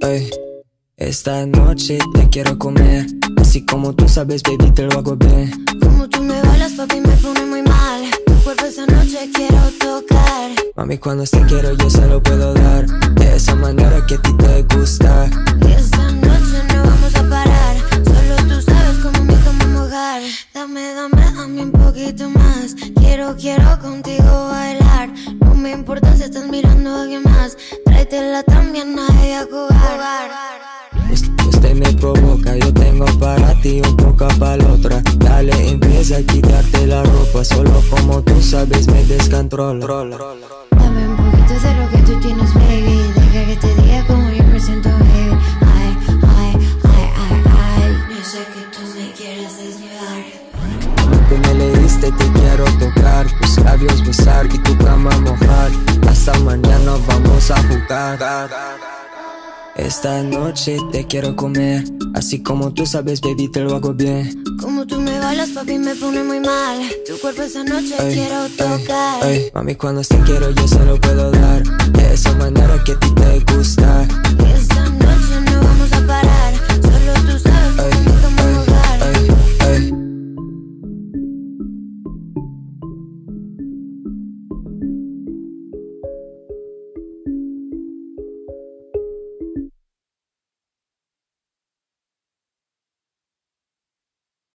Ey, esta noche te quiero comer, así como tú sabes, baby, te lo hago bien. Como tú me bailas, papi, me pone muy mal. Tu cuerpo esa noche quiero tocar. Mami, cuando te quiero yo se lo puedo dar, de esa manera que a ti te gusta. Y esta noche no vamos a parar, solo tú sabes cómo mi cama mojar. Dame un poquito más. Quiero contigo bailar. No me importa si estás mirando a alguien más. Tráetela también a ella a jugar. Usted me provoca, yo tengo para ti un poco para la otra. Dale, empieza a quitarte la ropa, solo como tú sabes me descontrola. Dame un poquito de lo que tú tienes, baby. Deja que te diga cómo yo me siento, baby. Ay. Yo sé que tú me quieres desnudar. Tú me leíste, te quiero tocar, tus labios besar y tu cama mojar. Hasta mañana vamos a jugar. Esta noche te quiero comer, así como tú sabes, baby, te lo hago bien. Como tú me bailas, papi, me pone muy mal. Tu cuerpo esa noche quiero tocar. Mami, cuando te quiero yo se lo puedo dar, de esa manera que a ti te gusta.